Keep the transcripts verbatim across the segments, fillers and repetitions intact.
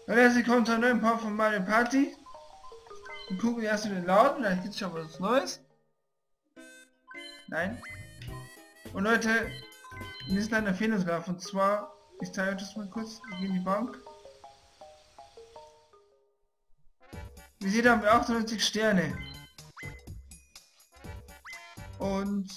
Und jetzt kommt ein neuer Part von Mario Party. Wir gucken erst in den Laden, vielleicht gibt es schon was Neues. Nein. Und Leute, wir sind an der Fehlergraf und zwar, ich zeige euch das mal kurz, ich gehe in die Bank. Wie seht ihr, haben wir achtundneunzig Sterne. Und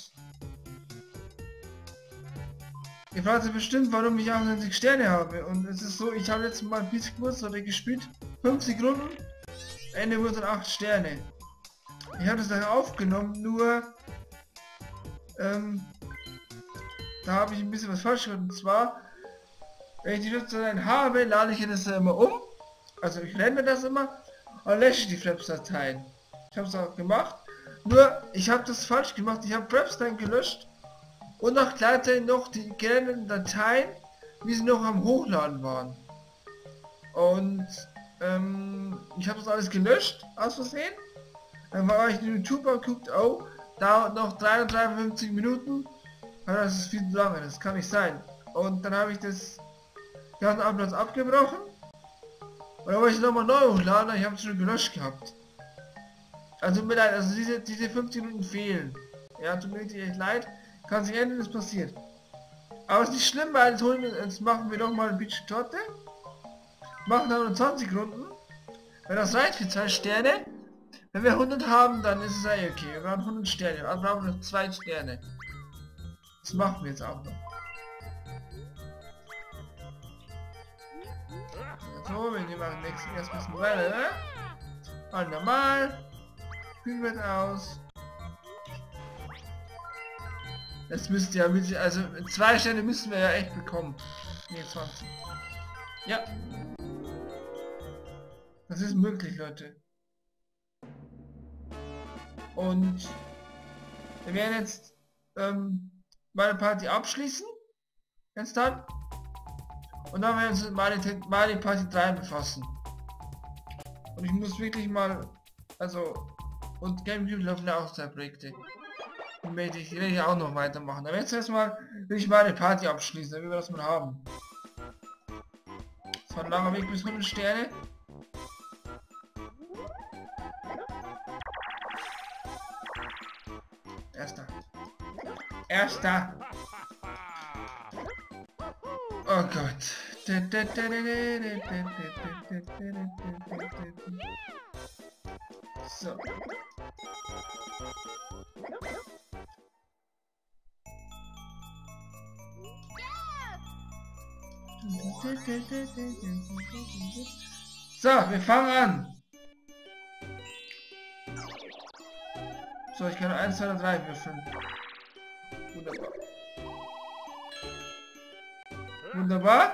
ihr fragt euch bestimmt, warum ich achtundneunzig Sterne habe. Und es ist so, ich habe jetzt mal ein bisschen kurz oder gespielt, fünfzig Runden, Ende wurden acht Sterne. Ich habe das dann aufgenommen, nur ähm, da habe ich ein bisschen was falsch gemacht. Und zwar, wenn ich die Flaps-Dateien habe, lade ich das immer um. Also ich renne das immer und lösche die Flaps-Dateien. Ich habe es auch gemacht. Nur, ich habe das falsch gemacht. Ich habe Flaps-Dateien gelöscht und auch gleichzeitig noch die gerendeten Dateien, wie sie noch am Hochladen waren. Und ähm, ich habe das alles gelöscht, aus Versehen. Dann war ich in YouTube und guckt, oh, dauert noch dreihundertdreiundfünfzig Minuten. Das ist viel zu lange, das kann nicht sein. Und dann habe ich das ganzen Uploads abgebrochen. Und dann wollte ich nochmal neu hochladen, ich habe es schon gelöscht gehabt. Also tut mir leid, also diese, diese fünfzehn Minuten fehlen. Ja, tut mir echt leid. Kann sich ändern, das passiert. Aber es ist nicht schlimm, weil jetzt, holen wir, jetzt machen wir noch mal ein bisschen Torte. Machen dann zwanzig Runden. Wenn das reicht für zwei Sterne. Wenn wir hundert haben, dann ist es ja okay. Wir brauchen hundert Sterne. Also brauchen wir noch zwei Sterne. Das machen wir jetzt auch noch. So, wir machen nächsten erst ein bisschen weiter, ne? Mal normal. Spielen wir aus. Das müsst ihr ja, also zwei Sterne müssen wir ja echt bekommen. Ne, zwanzig. Ja. Das ist möglich, Leute. Und wir werden jetzt ähm, meine Party abschließen. Jetzt dann. Und dann werden wir uns mit Mario, Mario Party drei befassen. Und ich muss wirklich mal, also, und GameCube laufen ja auch zwei Projekte. Die werde ich, werde ich auch noch weitermachen. Aber jetzt erstmal will ich Mario Party abschließen, damit wir das mal haben. Das war ein langer Weg bis hundert Sterne. Erster. Erster. Oh Gott. So. So, wir fangen an. So, ich kann eins, zwei, drei würfeln. Wunderbar. Wunderbar.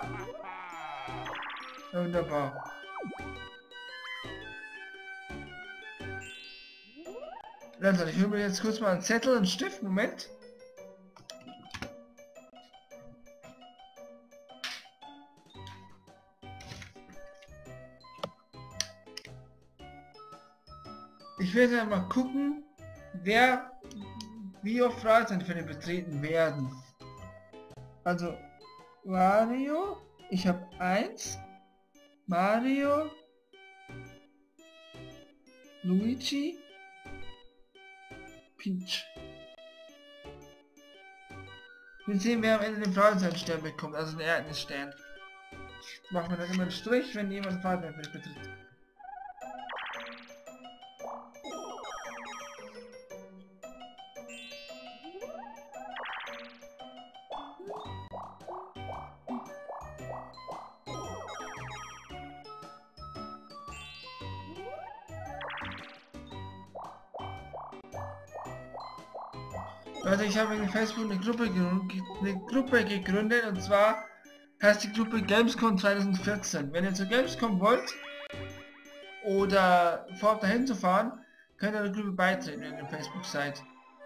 Wunderbar. Leute, ich hole mir jetzt kurz mal einen Zettel und einen Stift. Moment. Ich werde mal gucken, wer wie oft Freizeitfälle betreten werden. Also Mario, ich habe eins, Mario, Luigi, Peach. Wir sehen, wer am Ende den Freizeitstern bekommt, also den Erdnussstern. Machen wir dann immer einen Strich, wenn jemand Freizeitfälle betritt. Also ich habe in Facebook eine Gruppe, eine Gruppe gegründet und zwar heißt die Gruppe Gamescom zwanzig vierzehn. Wenn ihr zur Gamescom wollt oder vorhabt dahin zu fahren, könnt ihr der Gruppe beitreten, wenn ihr Facebook seid.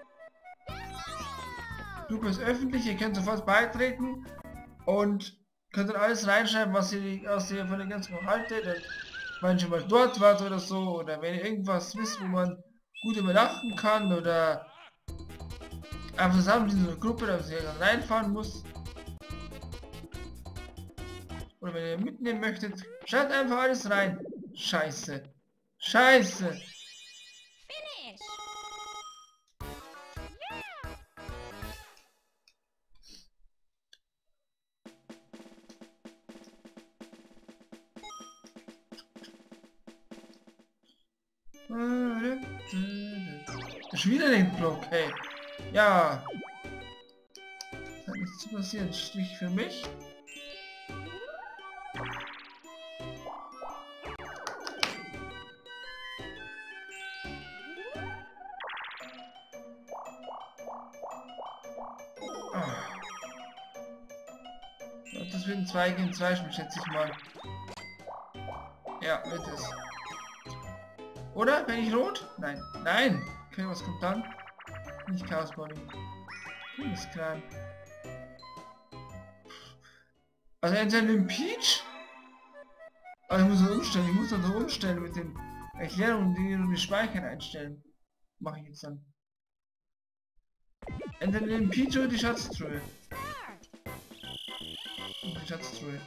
Die Gruppe ist öffentlich, ihr könnt sofort beitreten und könnt dann alles reinschreiben, was ihr, was ihr von der Gamescom haltet und wenn ihr schon mal dort wart oder so, oder wenn ihr irgendwas wisst, wo man gut übernachten kann oder einfach zusammen in so eine Gruppe, dass ich reinfahren muss. Oder wenn ihr mitnehmen möchtet, schreibt einfach alles rein. Scheiße. Scheiße. Finish. Schon wieder den Block, ey. Ja. Das hat nichts zu passieren. Strich für mich. Das wird ein zwei gegen zwei Spiel, schätze ich mal. Ja, wird es. Oder? Bin ich rot? Nein. Nein! Okay, was kommt dann? Nicht Chaos Body. Ist klar. Also entweder den Peach. Aber ich muss das umstellen. Ich muss das so umstellen mit den Erklärungen, die wir speichern einstellen. Mache ich jetzt dann. Entweder den Peach oder die Schatztruhe. Die Schatztruhe.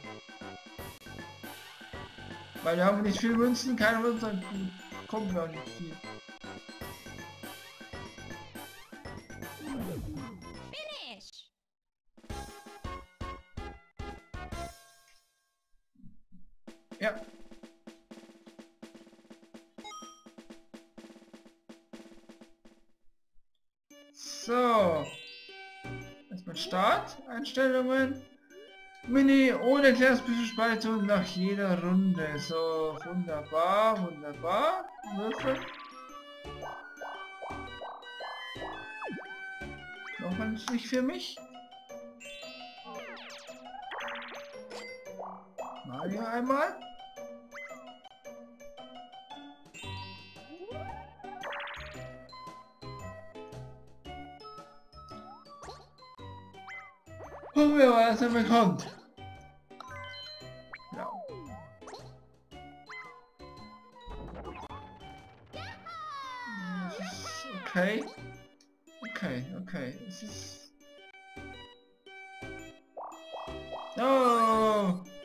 Weil wir haben nicht viel Münzen, keine Münzen, dann kommen wir auch nicht viel. Finish. Ja. So. Erstmal Start, Einstellungen. Mini ohne Erklärungsspeicherung nach jeder Runde. So, wunderbar, wunderbar. Würfel. Noch ein Strich für mich. Mario einmal. Gucken wir mal, was er bekommt. Ja. Das ist okay. Okay, okay. Es ist... Oh! Wow.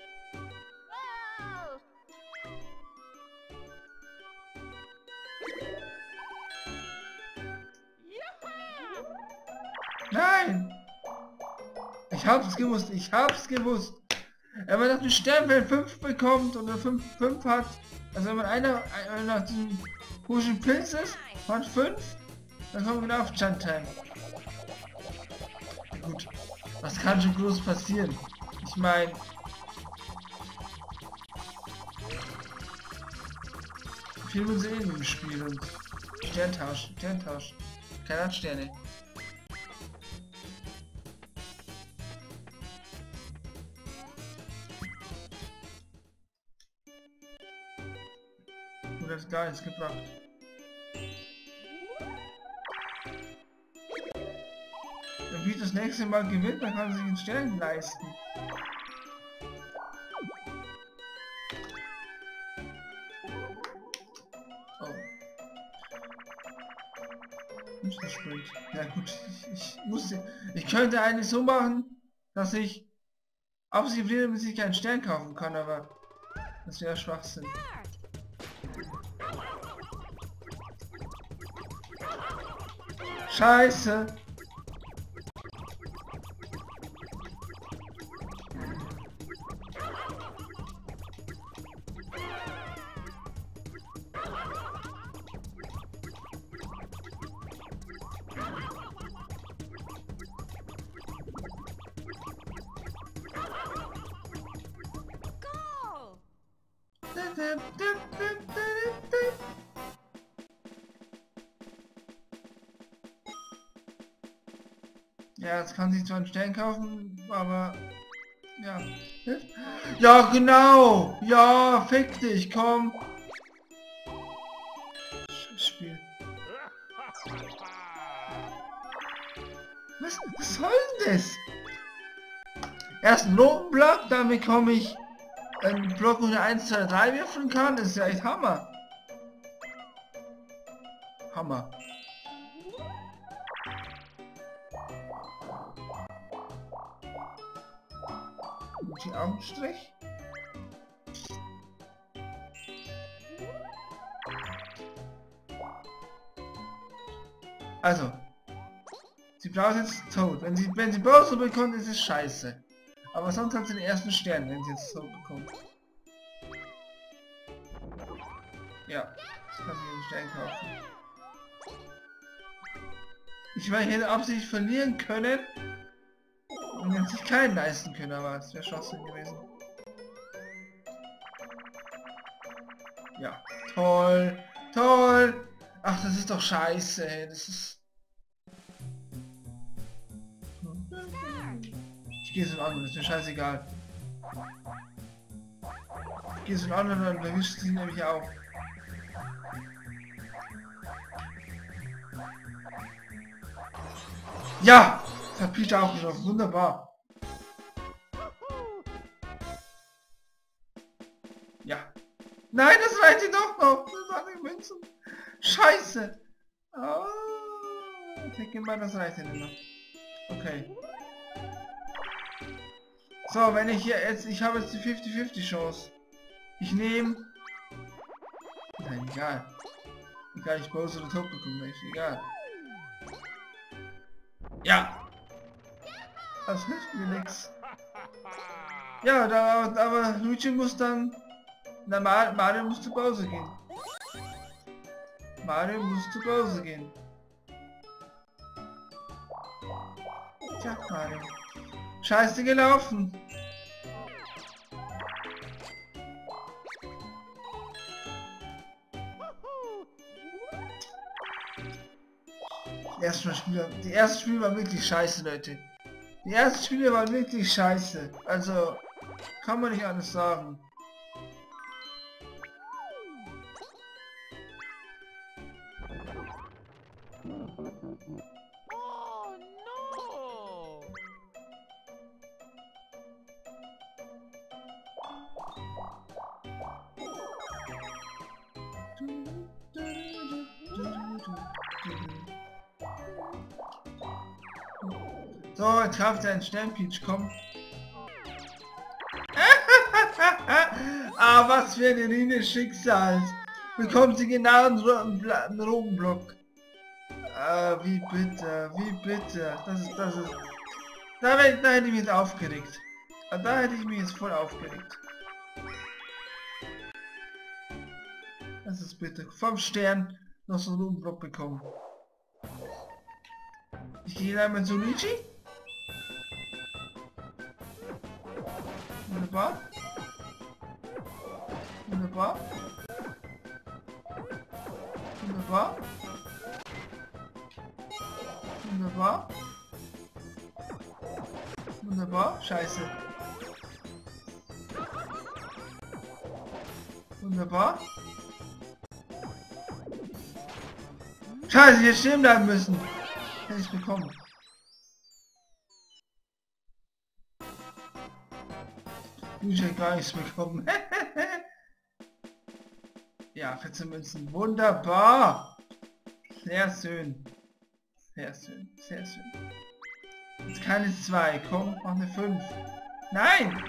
Nein! Ich hab's gewusst, ich hab's gewusst. Wenn man nach dem Sternfeld fünf bekommt oder fünf hat, also wenn man einer äh, nach diesem komischen Pilz ist, hat fünf, dann kommen wir genau auf Juntime. Gut, was kann schon groß passieren? Ich meine... Viel muss sehen im Spiel und Sterntausch, Sterntausch. Keiner hat Sterne. Und das gar nichts gebracht. Wenn Pete das nächste Mal gewinnt, dann kann er sich einen Stern leisten. Oh. Sprint. Ja gut, ich, ich musste. Ich könnte eigentlich so machen, dass ich absichtlich, damit ich keinen Stern kaufen kann, aber das wäre Schwachsinn. Scheiße! Ja, jetzt kann sich zwar einen Stern kaufen, aber... Ja. Ja, genau! Ja, fick dich, komm! Spiel. Was, was soll denn das? Erst einen roten Block, dann bekomme ich einen Block, wo ich eins, zwei, drei würfeln kann. Das ist ja echt Hammer. Hammer. Die Augenstrich. Also. Sie braucht jetzt tot. Wenn sie, wenn sie Bowser bekommt, ist es scheiße. Aber sonst hat sie den ersten Stern, wenn sie jetzt tot bekommt. Ja. Ich kann mir den Stern kaufen. Ich meine, ich hätte absichtlich verlieren können. Und jetzt sich keinen leisten können, aber es wäre Schwachsinn gewesen. Ja. Toll. Toll. Ach, das ist doch scheiße. Ey. Das ist... Ich gehe so einen anderen, ist mir scheißegal. Ich gehe so einen anderen und erwischt sie nämlich auch. Ja! Das hat Peter auch geschafft. Wunderbar. Ja. Nein, das reicht ihr doch noch. Das waren die Münzen. Scheiße. Oh, ich denke mal, das reicht ja nicht mehr. Okay. So, wenn ich hier jetzt... Ich habe jetzt die fünfzig fünfzig Chance. Ich nehme... Nein, egal. Egal, ich Bowser oder Top bekomme. Ist egal. Ja. Das hilft mir nichts. Ja, da, aber Luigi muss dann... Na, Mario muss zu Bowser gehen. Mario muss zu Bowser gehen. Tja, Mario. Scheiße gelaufen. Die ersten Spiele, die ersten Spiele waren wirklich scheiße, Leute. Die ersten Spiele waren wirklich scheiße. Also, kann man nicht anders sagen. Oh no! So, jetzt kauft er einen Sternpeach, komm. Ah, was für eine Linie Schicksals. Bekommt sie genau einen, einen roten Block. Ah, wie bitter, wie bitter. Das ist, das ist... Da, da hätte ich mich jetzt aufgeregt. Da hätte ich mich jetzt voll aufgeregt. Das ist bitter. Vom Stern noch so einen roten Block bekommen. Ich gehe einmal zu Luigi. Wunderbar. Wunderbar. Wunderbar. Wunderbar. Wunderbar. Scheiße. Wunderbar. Scheiße, ich hätte stehen bleiben müssen. Hätte ich bekommen. Ich hätte gar nichts bekommen. Ja, vierzehn Münzen. Wunderbar. Sehr schön. Sehr schön. Sehr schön. Jetzt keine zwei. Komm, mach eine fünf. Nein!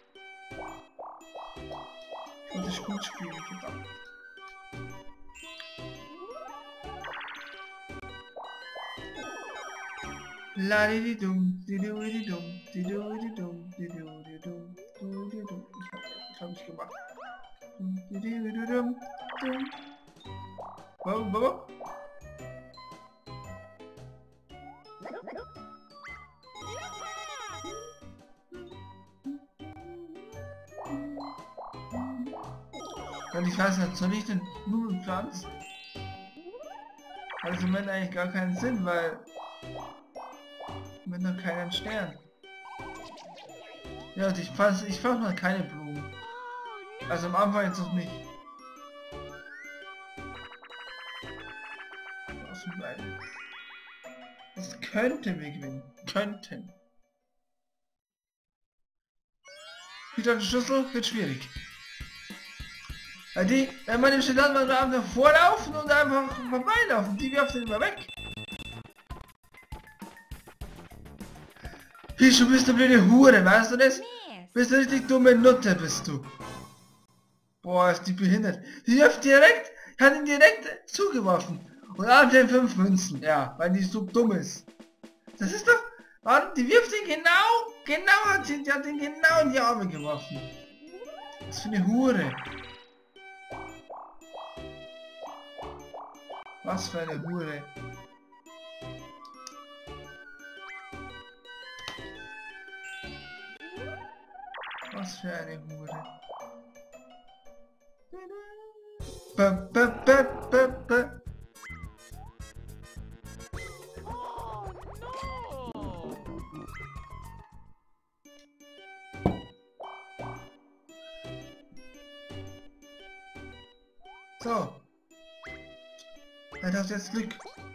Ich wollte das gut spielen. Verdammt. La di di dum, di du di dum, di du di dum, di du di dum, du di dum. Ich hab, ich hab nicht gemacht. Di di di dum, dum. Warum, warum? Und ich weiß nicht, soll ich den Nudeln pflanzen? Also im Moment eigentlich gar keinen Sinn, weil mit noch keinen Stern. Ja, und ich pflanze, ich pflanze mal keine Blumen. Also am Anfang jetzt noch nicht. Außen bleiben. Das könnten wir gewinnen. Könnten. Wieder der Schlüssel wird schwierig. Weil die, wenn man den Stern mal einfach vorlaufen und einfach vorbeilaufen, die werfen immer weg. Wie, du bist eine blöde Hure, weißt du das? Bist du richtig dumme Nutte, bist du. Boah, ist die behindert. Die wirft direkt, hat ihn direkt zugeworfen. Und Armchain fünf Münzen, ja, weil die so dumm ist. Das ist doch... Warte, die wirft ihn genau, genau hat sie, die hat ihn genau in die Arme geworfen. Was für eine Hure. Was für eine Hure. Was für eine Hure. Ba, ba, ba, ba, ba. Oh, no! So. Dann hast du jetzt Glück.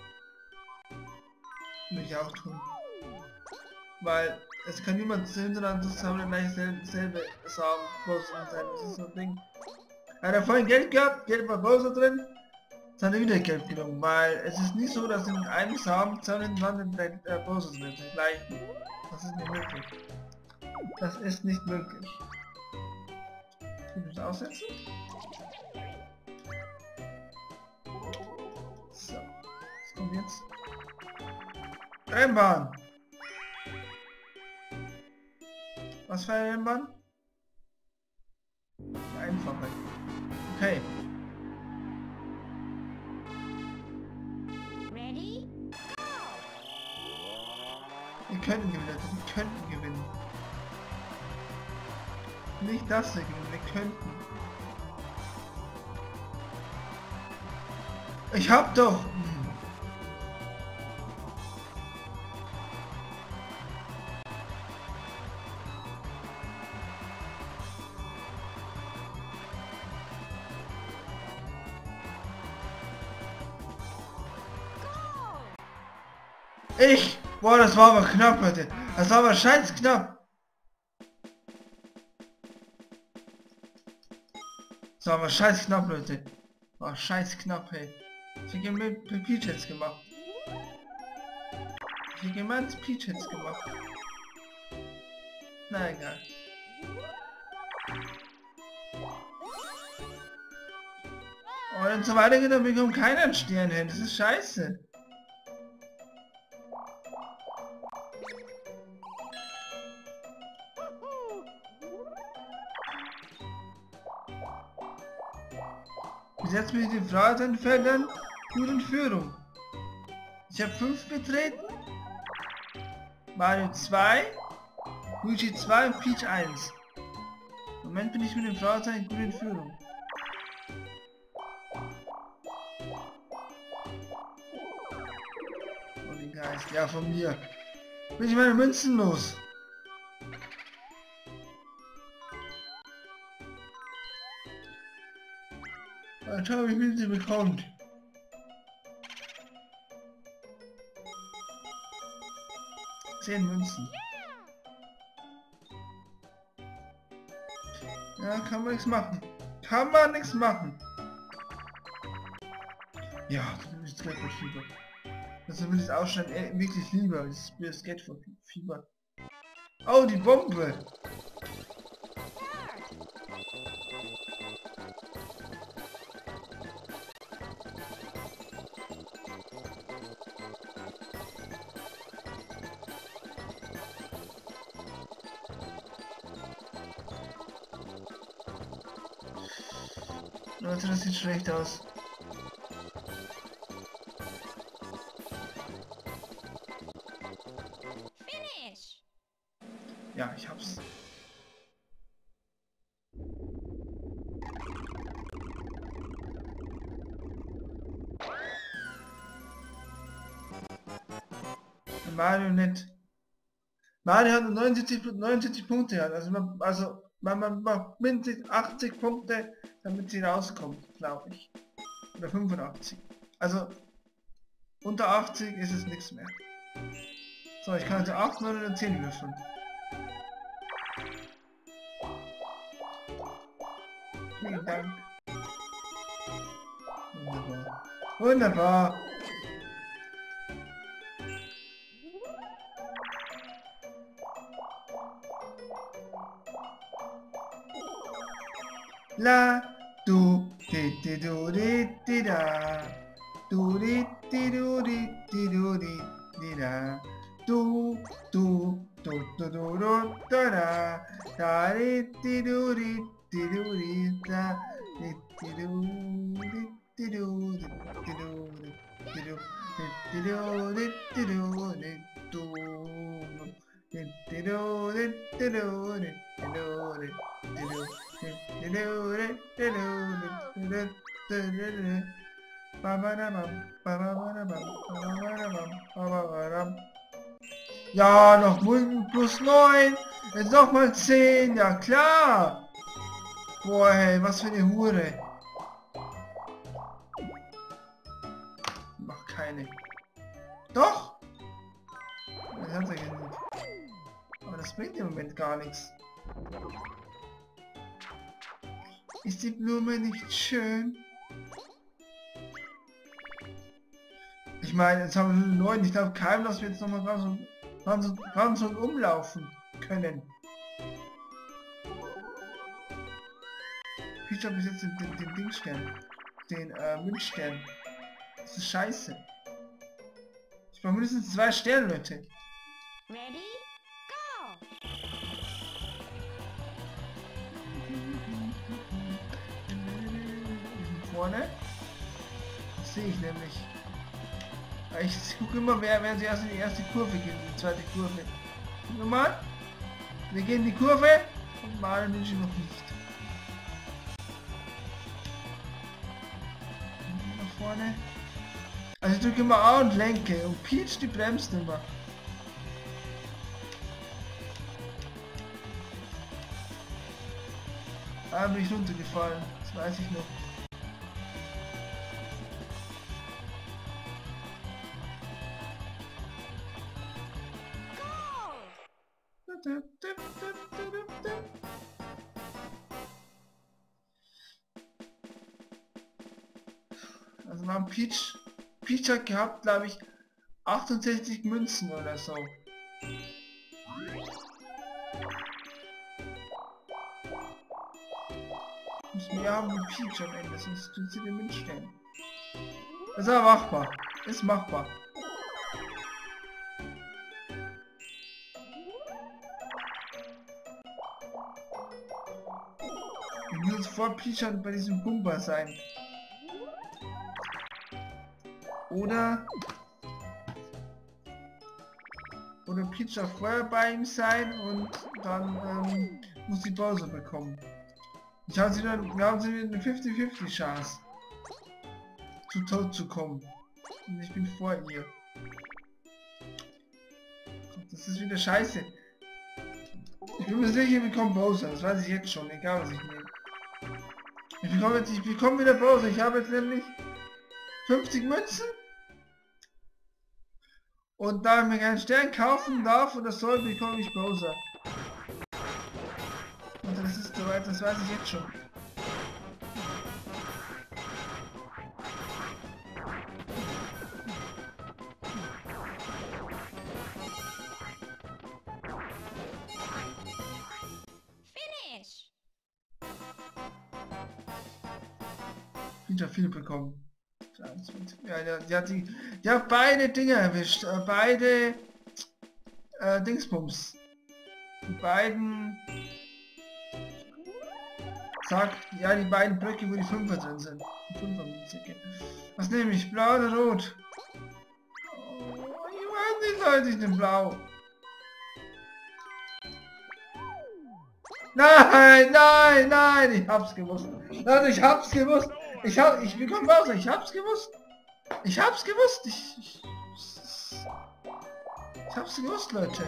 Will ich auch tun. Weil es kann niemand hintereinander zusammen gleich selbe, selbe Samen Bowser sein. Das ist so ein Ding. Er hat ja vorhin Geld gehabt, Geld war Bowser drin. Jetzt hat er wieder Geld genommen, weil es ist nicht so, dass in einem Samen zwei hintereinander der Bowser drin sind. Gleich. Das ist nicht möglich. Das ist nicht möglich. Ich muss aussetzen. So. Was kommt jetzt? Rennbahn! Was für eine Rennbahn? Einfache. Okay. Ready? Wir könnten gewinnen, wir könnten gewinnen. Nicht das wir gewinnen, wir könnten. Ich hab doch... Hm. Ich! Boah, das war aber knapp, Leute. Das war aber scheiß knapp. Das war aber scheiß knapp, Leute. War scheiß knapp, hey. Ich hab mit Peach jetzt gemacht. Ich hab gemeint Peach jetzt gemacht. Na egal. Oh, wenn es so weitergeht, dann bekommt keiner einen Stern hin. Das ist scheiße. Bis jetzt bin ich die Fragenfeldern gut in Führung. Ich habe fünf betreten, Mario zwei, Luigi zwei und Peach eins. Im Moment bin ich mit den Fragezeichen gut in Führung. Oh, die Geist, ja von mir. Bin ich meine Münzen los? Mal schauen, wie viel sie bekommt. Zehn Münzen. Ja, kann man nichts machen. Kann man nichts machen. Ja, das ist Skateboard-Fieber. Das will ich ausstellen, äh, wirklich lieber. Das ist mir Skateboard-Fieber. Oh, die Bombe! Leute, das sieht schlecht aus. Finish! Ja, ich hab's. Mario nicht. Mario hat neunundsiebzig, neunundsiebzig Punkte, hat. Also man, also man, man macht mindestens achtzig Punkte, damit sie rauskommt, glaube ich. Oder fünfundachtzig. Also unter achtzig ist es nichts mehr. So, ich kann also acht, neun oder zehn würfeln. Vielen Dank. Wunderbar. Wunderbar. La du di di du di di da Du, di, di, du, di, di, du, di, di, da. Du, du, du, du, du, du, da, da. Da, di, di, du, di, di, du, di, da. Di, di, du, di, di, du, di, di, du, di, di, du. Di, di, du, di, di, du, di, du. Di, di, du, di, di, du, di, di, du, di, di, du. Di, di, du, di, di, du, di, di, du, di, di, du. Ja, noch plus neun. Jetzt noch mal zehn. Ja, klar. Boah, hey, was für eine Hure. Noch keine. Doch. Das hat er genug. Aber das bringt im Moment gar nichts. Ist die Blume nicht schön? Ich meine, jetzt haben wir neun. Ich glaube keinem, dass wir jetzt nochmal ganz und, ganz, und, ganz und umlaufen können. Ich habe bis jetzt den, den, den Dingstern. Den äh, Münzstern. Das ist scheiße. Ich brauche mindestens zwei Sterne, Leute. Ready? Go! Vorne. Das sehe ich nämlich. Ich gucke immer, wer, wer zuerst in die erste Kurve geht, in die zweite Kurve. Guck mal. Wir gehen in die Kurve und malen Menschen noch nicht. Nach vorne. Also ich drücke immer A und lenke und Peach die bremst immer. Ah, bin ich runtergefallen. Das weiß ich noch. Also wir haben Peach, Peach hat gehabt, glaube ich, achtundsechzig Münzen oder so. Muss mehr haben wie Peach am Ende, sonst tut sie den Münz stellen. Das ist aber machbar. Ist machbar. Wir müssen vor Peach bei diesem Pumper sein. Oder oder Peach vorher bei ihm sein und dann ähm, muss die Pause bekommen. Ich habe sie dann, wir haben sie eine fünfzig fünfzig Chance zu Tod zu kommen. Und ich bin vor ihr. Das ist wieder scheiße. Ich bin mir sicher, wir bekommen Bowser, das weiß ich jetzt schon, egal was ich nehme. Ich bekomme jetzt, ich bekomme wieder Bowser. Ich habe jetzt nämlich fünfzig Münzen. Und da ich mir keinen Stern kaufen darf oder soll, bekomme ich Bowser. Und das ist soweit, das weiß ich jetzt schon. Finish! Ich habe viel bekommen. Ja, die, die, hat die, die hat beide Dinge erwischt. Äh, beide äh, Dingsbums. Die beiden... Sag, ja, die beiden Blöcke, wo die Fünfer drin sind. Die Fünfer okay. Was nehme ich? Blau oder Rot? Oh, ich weiß nicht, Leute, ich nehme Blau. Nein, nein, nein, ich hab's gewusst. Leute, ich hab's gewusst. Ich hab, ich bekomme raus, ich hab's gewusst. Ich hab's gewusst. Ich, ich, ich hab's gewusst, Leute.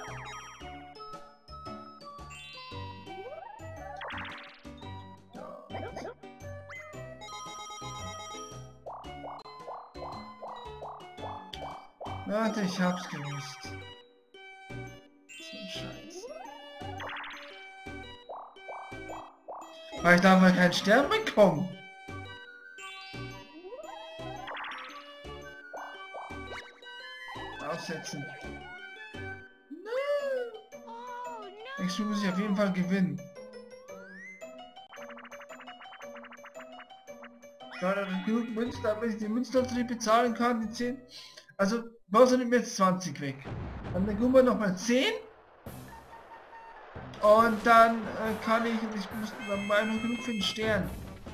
Leute, ich hab's gewusst. So ein Scheiß. Weil ich darf mal keinen Stern bekommen. Aussetzen. No. Oh no! Nächstes Mal muss ich auf jeden Fall gewinnen. Gerade genug Münzen, damit ich die Münzlotterie bezahlen kann, die zehn. Also, Bowser nimmt mir jetzt zwanzig weg. Dann den Gumba noch mal zehn. Und dann äh, kann ich, ich muss dann mal noch genug für den Stern.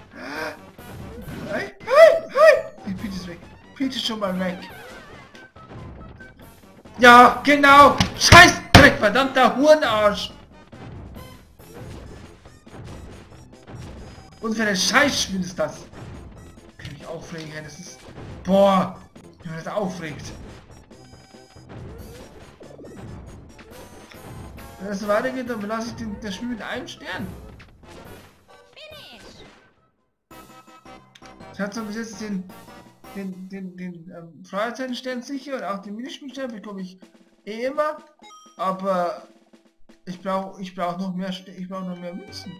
Hey, hey, hey! Die Peach ist weg. Peach ist schon mal weg. Ja, genau! Scheiß Dreck, verdammter Hurenarsch! Und für ein Scheißspiel ist das. Ich kann mich aufregen, das ist... Boah! Wie man das aufregt. Wenn das so weitergeht, dann belasse ich den, das Spiel mit einem Stern. Finish. Ich hatte bis jetzt den, den, den, den ähm, Freiheitsstern sicher und auch den Minispielstern bekomme ich eh immer. Aber ich brauche ich brauche noch mehr St ich brauche noch mehr Münzen.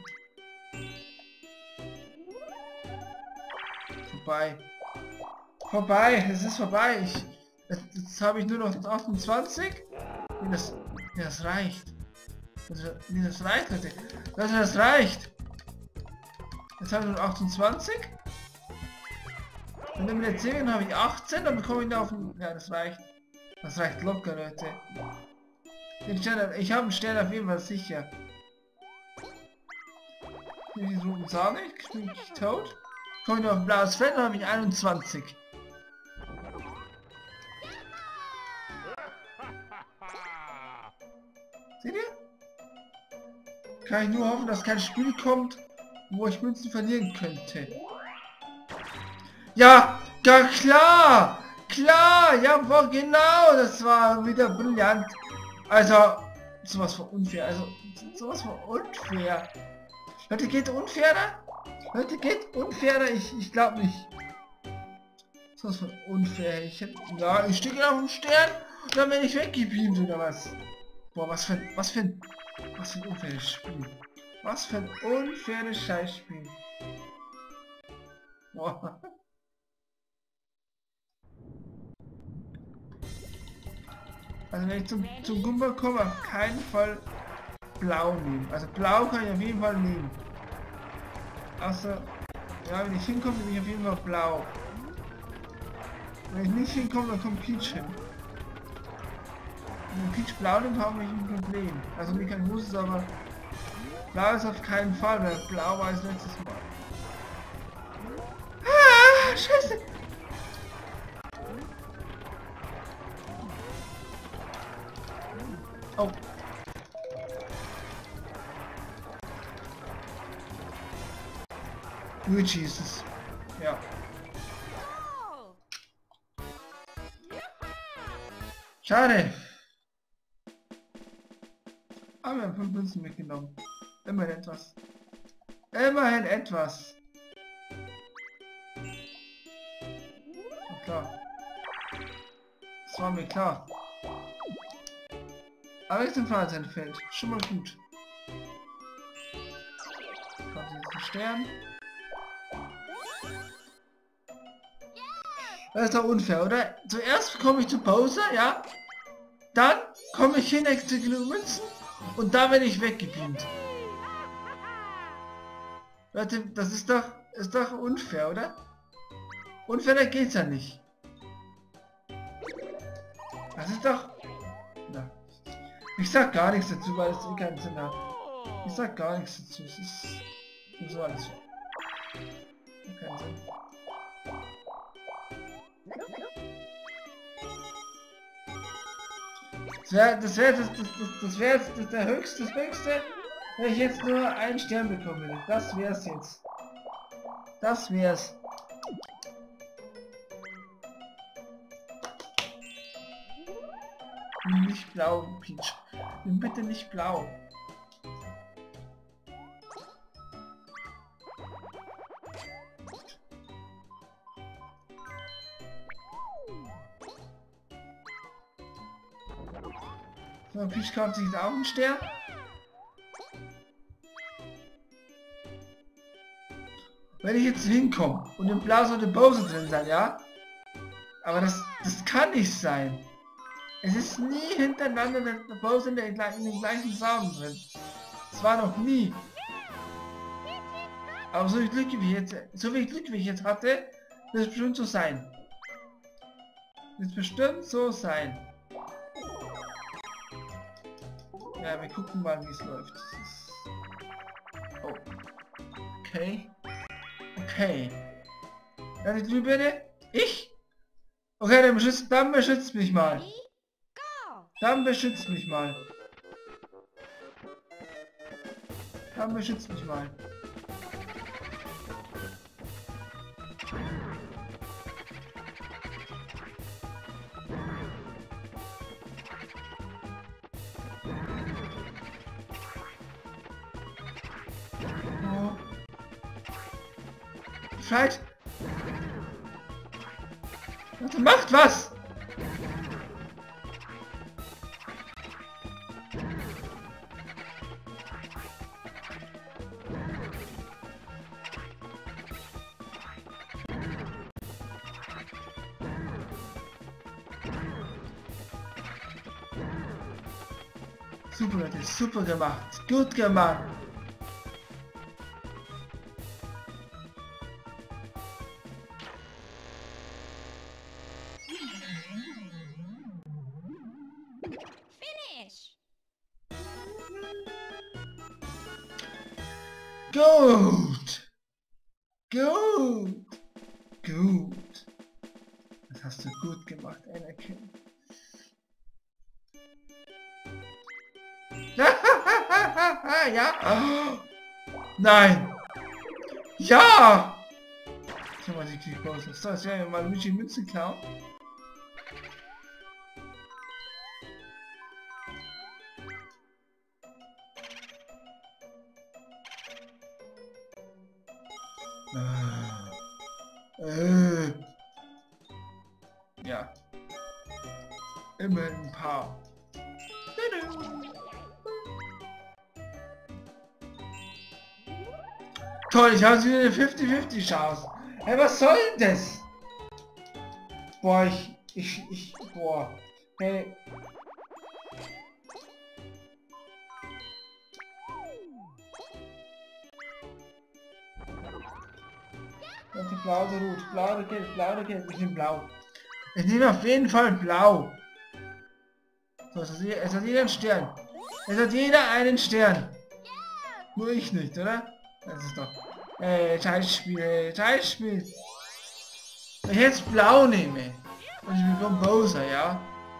Vorbei. Vorbei, es ist vorbei. Ich, jetzt jetzt habe ich nur noch achtundzwanzig. Nee, das, nee, das reicht. Das, nee, das reicht, Leute. Das, das reicht. Jetzt habe ich nur achtundzwanzig. Und dann mit der zehn habe ich achtzehn, dann bekomme ich auf den... Ja, das reicht. Das reicht locker, Leute. Den Stern, ich habe einen Stern auf jeden Fall sicher. Hier ist die roten Sahne, ich bin ich tot. Komme ich noch auf ein blaues Feld, dann habe ich einundzwanzig. Seht ihr? Kann ich nur hoffen, dass kein Spiel kommt, wo ich Münzen verlieren könnte. Ja, ja klar! Klar! Ja, boah, genau! Das war wieder brillant. Also, sowas von unfair. Also, sowas von unfair. Leute, geht unfairer? Leute, geht unfairer? Ich, ich glaube nicht. Sowas von unfair. Ich hätte, ja, ich stehe auf dem Stern und dann bin ich weggebeamt oder was? Boah, was für ein, was für ein, was für ein unfaires Spiel. Was für ein unfaires Scheißspiel. Boah. Also wenn ich zum, zum Gumba komme, auf keinen Fall blau nehmen. Also blau kann ich auf jeden Fall nehmen. Also, ja, wenn ich hinkomme, nehme ich auf jeden Fall blau. Wenn ich nicht hinkomme, dann kommt Peach hin. Wenn Peach blau nimmt, habe ich ein Problem. Also nicht kein muss es, aber blau ist auf keinen Fall, weil blau war es letztes Mal. Ah, Scheiße! Oh. Luigi ist es. Ja. Schade. Aber wir haben fünf Münzen mitgenommen. Immerhin etwas. Immerhin etwas. Ja, klar. Das war mir klar. Aber jetzt im Freiheitsfeld. Schon mal gut. Kommt jetzt ein Stern. Das ist doch unfair, oder? Zuerst komme ich zu Bowser, ja? Dann komme ich hin, extra genug Münzen und da werde ich weggebeamt. Leute, das ist doch, ist doch unfair, oder? Unfairer geht's ja nicht. Das ist doch... Na. Ich sag gar nichts dazu, weil es eh keinen Sinn hat. Ich sag gar nichts dazu. Es ist... So alles so. Keinen Sinn. Das wäre das wäre das, das, das, das wäre jetzt das der höchste, das höchste, wenn ich jetzt nur einen Stern bekommen würde. Das wär's jetzt. Das wär's. Nicht blau, Peach. Nimm bitte nicht blau. So, Peach kauft sich auch einen Stern. Wenn ich jetzt hinkomme und im Blau sollte Bowser drin sein, ja? Aber das, das kann nicht sein. Es ist nie hintereinander der Bowser in, der, in den gleichen Sound drin. Das war noch nie. Aber so viel Glück wie ich jetzt, so viel Glück wie ich jetzt hatte, wird es bestimmt so sein. Wird bestimmt so sein. Ja, wir gucken mal, wie es läuft. Das ist... Oh. Okay. Okay. Ja, die Glühbirne? Ich? Okay, dann beschützt, dann beschützt mich mal. Ready? Go! Dann beschützt mich mal. Dann beschützt mich mal. Oh. Vielleicht. Warte, macht was! Super, Leute, super gemacht. Gut gemacht. Finish! Gut. Gut. Gut. Das hast du gut gemacht, Anakin. Ja. Oh. Nein. Ja. Schau mal, die Kickpause. So, jetzt werden wir mal Luigi Münzen klauen. Äh. Äh. Ja. Immer ein paar. Toll, ich habe wieder eine fünfzig fünfzig Chance. Hey, was soll denn das? Boah, ich, ich, ich, boah. Hey. Das ist blau oder rot? Blau oder gelb? Blau oder gelb? Ich nehme blau. Ich nehme auf jeden Fall blau. So, es hat jeder, es hat jeder einen Stern. Es hat jeder einen Stern. Nur ich nicht, oder? Das ist doch... Ey, Scheißspiel, ey, Scheißspiel. Wenn ich jetzt blau nehme und ich bekomme Bowser, ja?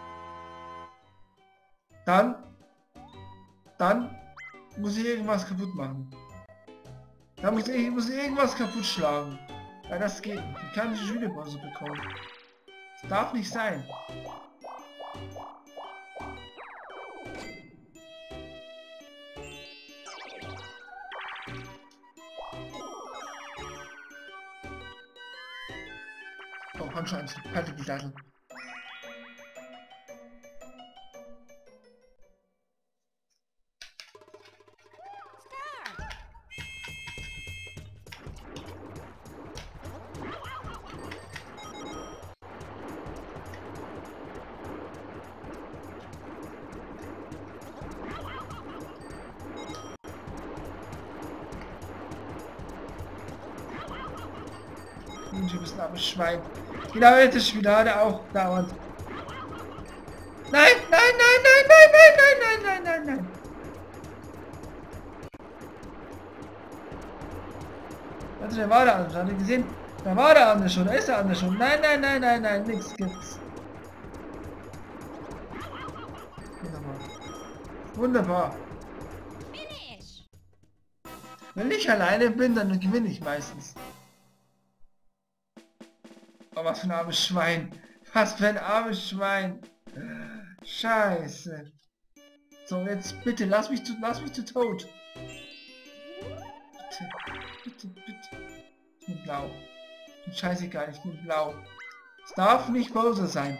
Dann... Dann muss ich irgendwas kaputt machen. Dann muss ich, muss ich irgendwas kaputt schlagen. Weil das geht nicht. Ich kann nicht schon wieder Bowser bekommen. Das darf nicht sein. Oh, Handschuhe anziehen. Halte die Sattel. Du bist ein armes Schwein. Genau, jetzt ist wieder hat er auch dauernd. Nein, nein, nein, nein, nein, nein, nein, nein, nein, nein, nein. Warte, der war der andere. Habt ihr gesehen? Da war der andere schon. Da ist der andere schon. Nein, nein, nein, nein, nein, nichts gibt's. Wunderbar. Wunderbar. Finish! Wenn ich alleine bin, dann gewinne ich meistens. Oh, was für ein armes Schwein. Was für ein armes Schwein. Scheiße. So, jetzt bitte, lass mich zu, lass mich zu tot. Bitte, bitte, bitte. Ich bin blau. Ich bin scheißegal, ich bin blau. Es darf nicht Bowser sein.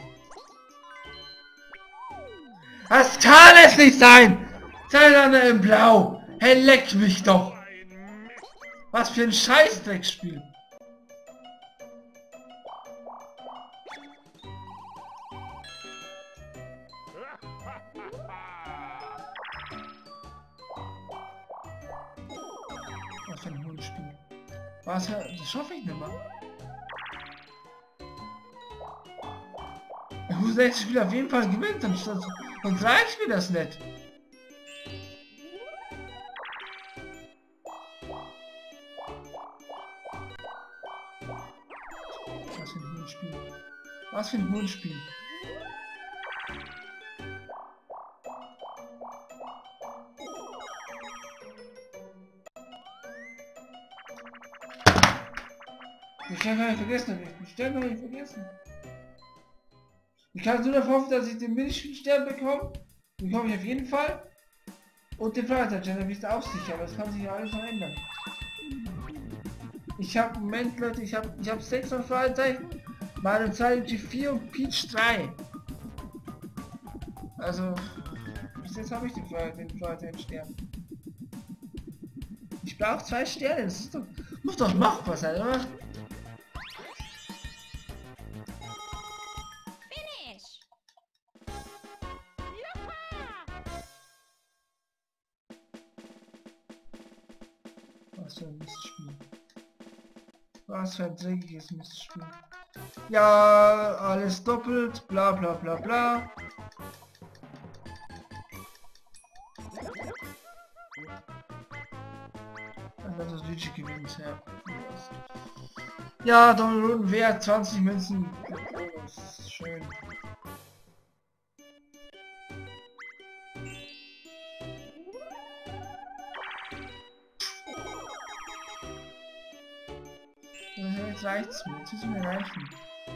Das kann es nicht sein! Sei dann in blau! Hey, leck mich doch! Was für ein Scheißdreckspiel! Was für ein Hundspiel. Was? Das schaffe ich nicht mehr. Ich muss das Spiel auf jeden Fall gewinnen, sonst, sonst, sonst reicht mir das nicht. Was für ein Hundspiel. Was für ein Hundspiel. Die Stern kann ich vergessen, die Stern kann ich vergessen. Ich kann nur darauf hoffen, dass ich den Milchstern bekomme. Den bekomme ich auf jeden Fall. Und den Fragezeichen, wie es auch sicher, aber das kann sich ja alles noch ändern. Ich habe, Moment Leute, ich habe ich hab sechs noch Fragezeichen, Mario zwei G vier und Peach drei. Also, bis jetzt habe ich den Fragezeichen Stern. Ich brauche zwei Sterne, das ist doch, muss doch machbar sein, oder? Finish. Was für ein Mistspiel. Was für ein dreckiges Mistspiel. Ja, alles doppelt, bla bla bla bla. Wenn das Luigi gewinnt, ja. Ja, Doppelrunden wert, zwanzig Münzen. Das ist schön. Jetzt reicht's mir, jetzt ist mir reichen.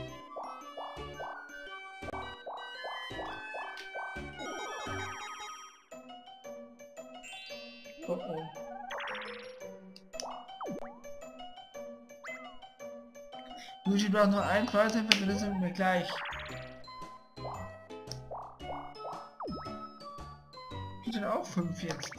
Oh oh. Luigi braucht nur einen Fragezeichen, dann sind wir gleich. Geht dann auch fünf jetzt.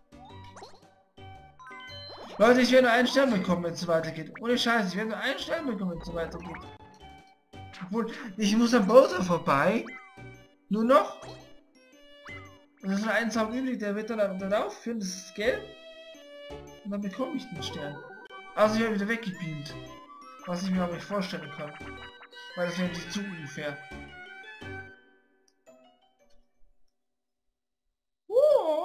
Leute, ich werde nur einen Stern bekommen, wenn es so weitergeht. Ohne Scheiß, ich werde nur einen Stern bekommen, wenn es so weitergeht. Obwohl, ich muss am Bowser vorbei. Nur noch. Und das ist nur ein Zaun übrig, der wird dann darauf führen, das ist gelb. Und dann bekomme ich den Stern. Also ich werde wieder weggebeamt. Was ich mir aber nicht vorstellen kann. Weil das wäre nicht zu unfair. Oh.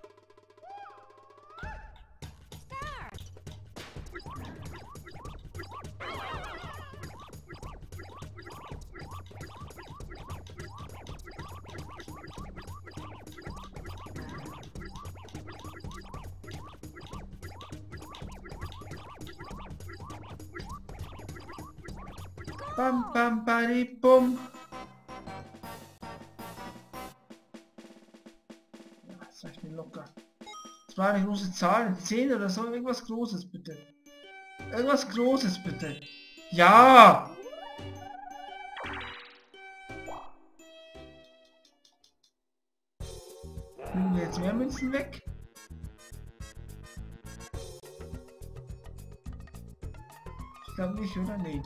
Bam bam badi bum. Ja, das reicht mir locker. Das war eine große Zahl, zehn oder so, irgendwas Großes bitte. Irgendwas Großes bitte. Ja! Nehmen wir jetzt mehr Münzen weg? Ich glaube nicht, oder? Nee.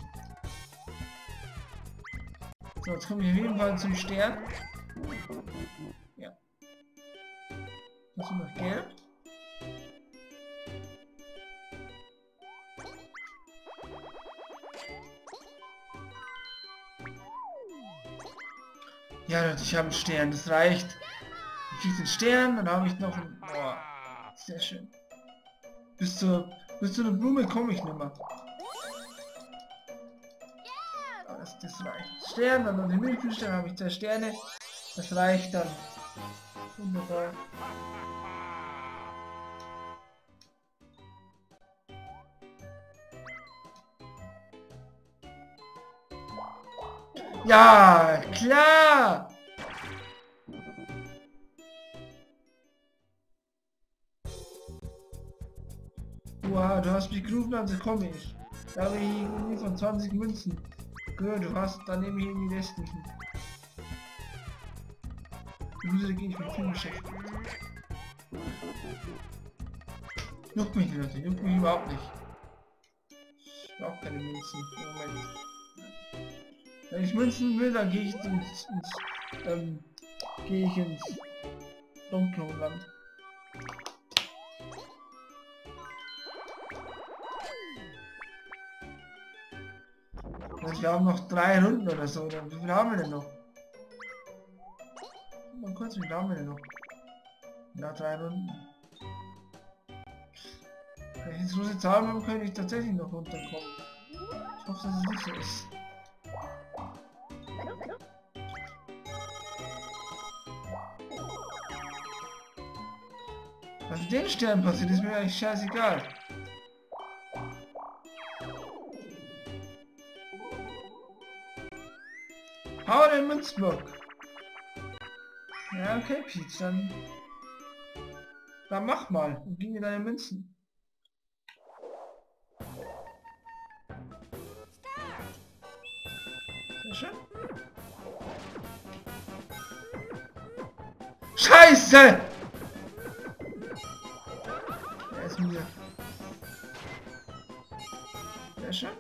So, jetzt komme ich auf jeden Fall zum Stern. Ja. Hast du noch gelb? Ja, Leute, ich habe einen Stern, das reicht. Ich kriege den Stern, dann habe ich noch einen... Boah, sehr schön. Bis zur, bis zu einer Blume komme ich nicht mehr. Das, das reicht. Stern, dann den Milchstern habe ich zwei Sterne. Das reicht dann. Wunderbar. Ja, klar! Wow, du hast mich gerufen, also komme ich. Da habe ich irgendwie von zwanzig Münzen. Gut, du hast, dann nehme ich irgendwie die restlichen. Gruselig gehe ich mit viel beschäftigt. Juckt mich, Leute, juckt mich überhaupt nicht. Ich brauche keine Münzen im Moment. Wenn ich Münzen will, dann gehe ich ins, ins ähm, gehe ich ins dunkle Land. Also wir haben noch drei Runden oder so. Oder wie viel haben wir denn noch? Mal kurz, wie viel haben wir denn noch? Ja, drei Runden. Wenn ich jetzt große Zahlen habe, könnte ich tatsächlich noch runterkommen. Ich hoffe, dass es nicht so ist. Was mit den Sternen passiert, ist mir eigentlich scheißegal. Hau den Münzblock. Ja, okay, Peach, dann... Dann mach mal und gib mir deine Münzen. Sehr schön. Scheiße! Der ist mir. Sehr schön.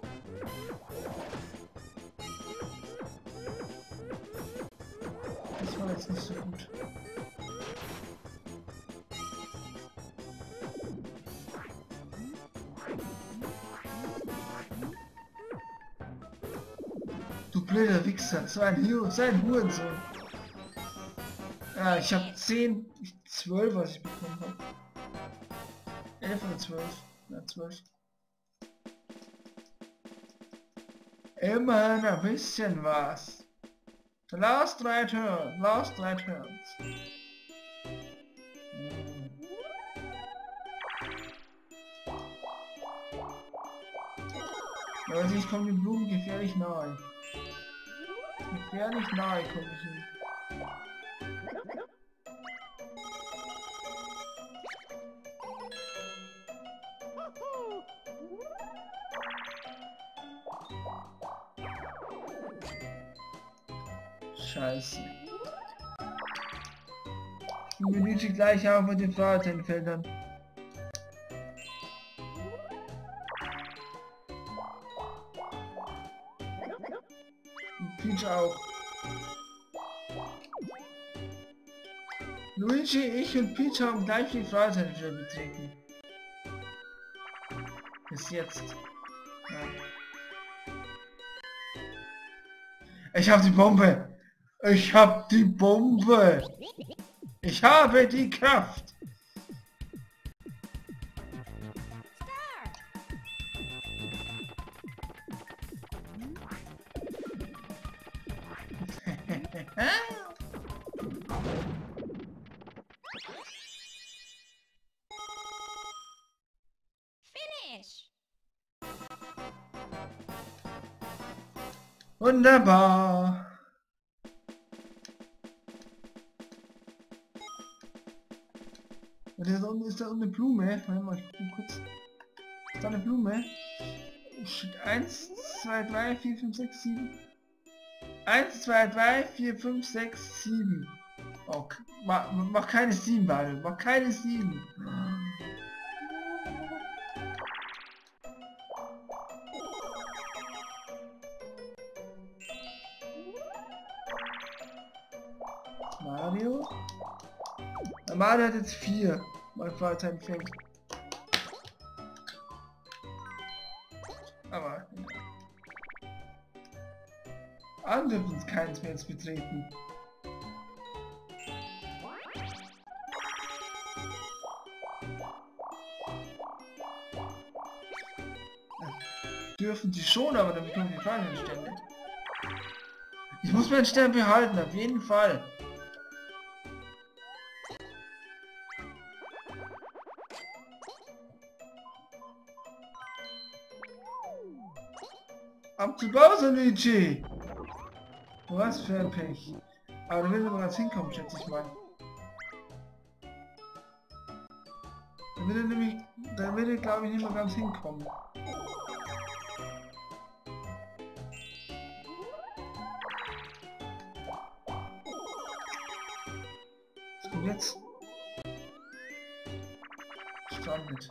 Das war jetzt nicht so gut. Du blöder Wichser, so ein Hu so ein Hurensohn. Ja, ich habe zehn, zwölf, was ich bekommen habe. elf oder zwölf? Ja, zwölf. Immerhin ein bisschen was. The last drei Turns, last drei Turns. Hm. Also ich komme den Blumen gefährlich nahe. Gefährlich nahe komme ich hin. Scheiße. Und wir liegen gleich auf mit den Fahrradfeldern. Und Peach auch. Luigi, ich und Peach haben gleich die Fahrradfelder betreten. Bis jetzt. Ja. Ich hab die Bombe! Ich hab die Bombe! Ich habe die Kraft! Finish. Wunderbar! Da unten ist da eine Blume. Warte mal, ich guck mal kurz. Ist da eine Blume? eins, zwei, drei, vier, fünf, sechs, sieben. eins, zwei, drei, vier, fünf, sechs, sieben. Oh, mach, mach keine sieben, Mario. Mach keine sieben. Mario? Mario hat jetzt vier. Mein Vater empfängt. Aber ja. Andere dürfen keins mehr jetzt betreten. Dürfen sie schon, aber dann bekommen die falschen Stände. Ich muss meinen Stern behalten, auf jeden Fall. Ab zu Bowser, Luigi! Was für ein Pech. Aber da will er ganz hinkommen, schätze ich mal. Da will er nämlich, da will er glaube ich nicht mehr ganz hinkommen. Was kommt jetzt? Strandet.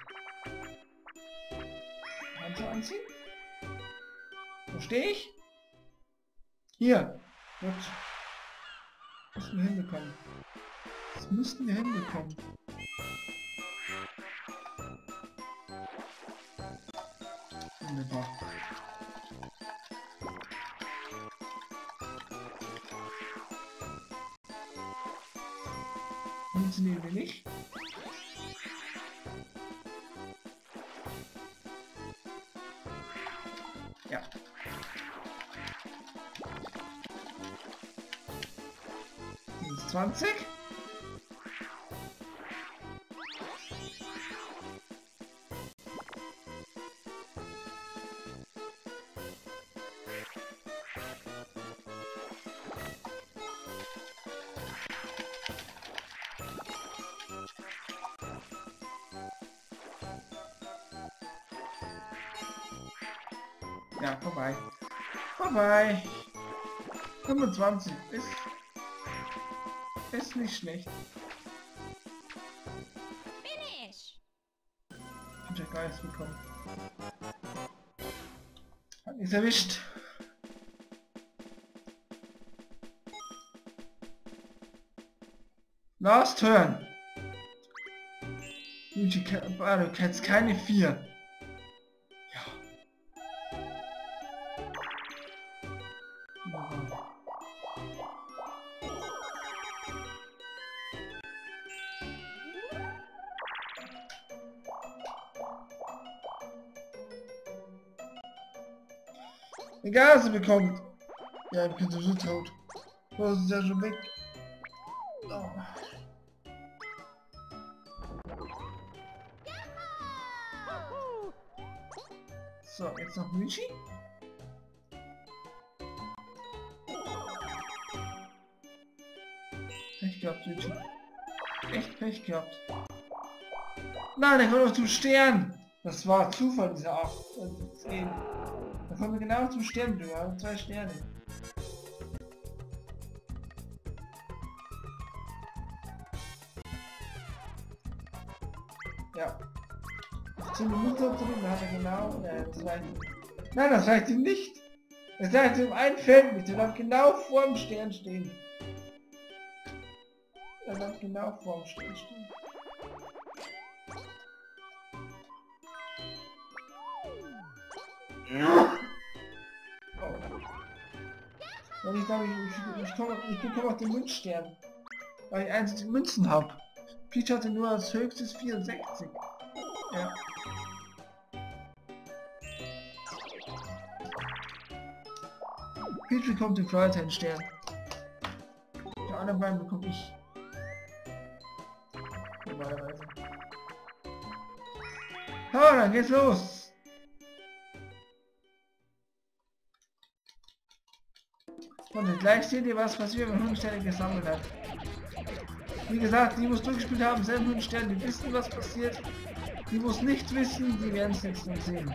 Handschuhe anziehen? Wo stehe ich? Hier. Gut. Das müssten wir hinbekommen. Das müssten wir hinbekommen. Wunderbar. funktionieren wir nicht. Ja. zwanzig. Ja, vorbei. Vorbei. fünfundzwanzig ist, ist nicht schlecht. Finish. Hab ich gar nichts bekommen. Hat nichts erwischt. Last turn. Luigi, du kennst keine vier. Egal, was er bekommt. Ja, ich bin sowieso tot. Oh, ist ja schon weg. Oh. So, jetzt noch Luigi. Pech gehabt, Luigi. Echt Pech gehabt. Nein, er kommt noch zum Stern. Das war Zufall, dieser acht. zehn. Da kommen wir genau zum Stern, du hast zwei Sterne. Ja. zehn Minuten drin, da hat er genau. Ja, das reicht. Nein, das reicht ihm nicht. Das reicht ihm ein Feld nicht. Er darf genau vor dem Stern stehen. Er darf genau vor dem Stern stehen. Und ich glaube, ich, ich, ich komme ich bekomme auch den Münzstern. Weil ich einzig Münzen habe. Peach hatte nur als höchstes vierundsechzig. Ja. Peach bekommt den Feuerteilstern. Die anderen beiden bekomme ich. Normalerweise. Oh, dann geht's los! Und gleich seht ihr, was passiert, wenn man hundert Sterne gesammelt hat. Wie gesagt, die muss durchgespielt haben, selber hundert Sterne, die wissen, was passiert. Die muss nicht wissen, die werden es jetzt dann sehen.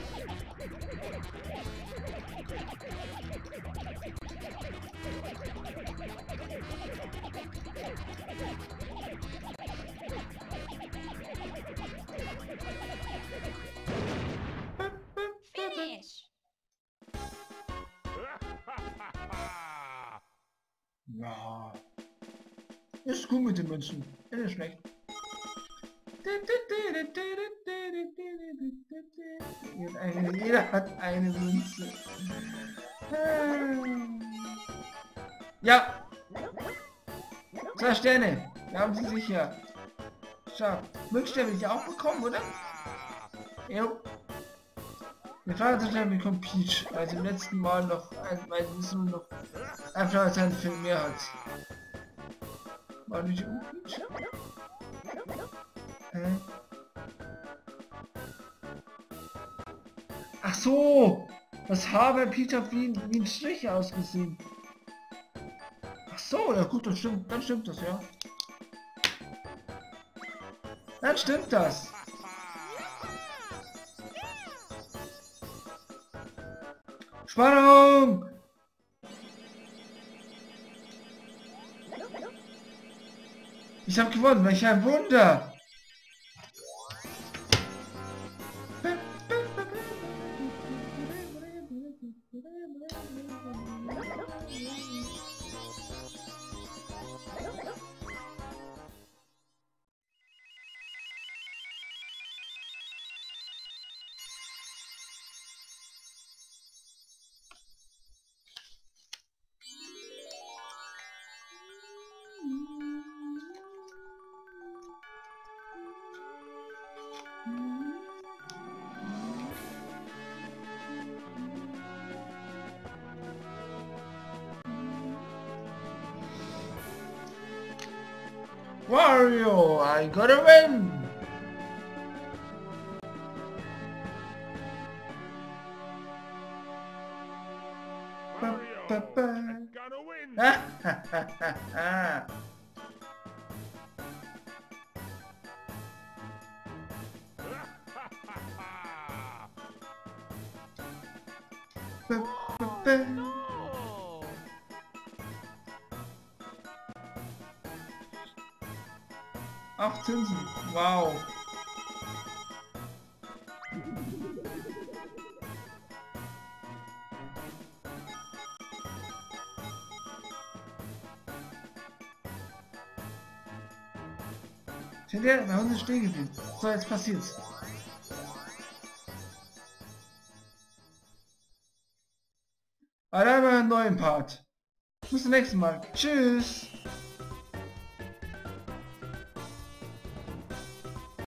Finish. Ja. Ist gut mit den Münzen. Ist nicht schlecht. Jeder hat eine Münze. Ja. Zwei Sterne. Wir haben sie sicher. Schau. Münzsterne will ich auch bekommen, oder? Jo. Der Vater bekommt Peach, weil sie im letzten Mal noch, weil sie nur noch einfach als ein Film mehr hat. War nicht um Peach? Hä? Ach so! Das Haar bei Peach hat wie, wie ein Strich ausgesehen. Ach so, ja gut, dann stimmt, dann stimmt das, ja. Dann stimmt das. Spannung! Ich habe gewonnen, welch ein Wunder! Wario, I gotta win! Ba, ba, ba. I'm gonna win. Ha, ha, ha, ha, ha. Ba, ba, ba. No. Acht Zinsen, wow. Hinterher, mein Hund ist stehen geblieben. So, jetzt passiert's. Allein mal einen neuen Part. Bis zum nächsten Mal. Tschüss.